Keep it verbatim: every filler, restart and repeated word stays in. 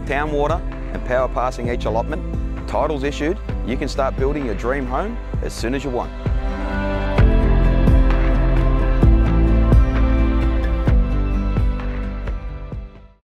town water and power passing each allotment, titles issued, you can start building your dream home as soon as you want.